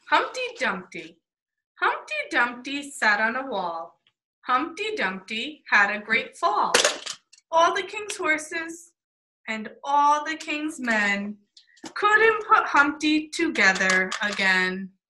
Humpty Dumpty. Humpty Dumpty sat on a wall. Humpty Dumpty had a great fall. All the king's horses and all the king's men couldn't put Humpty together again.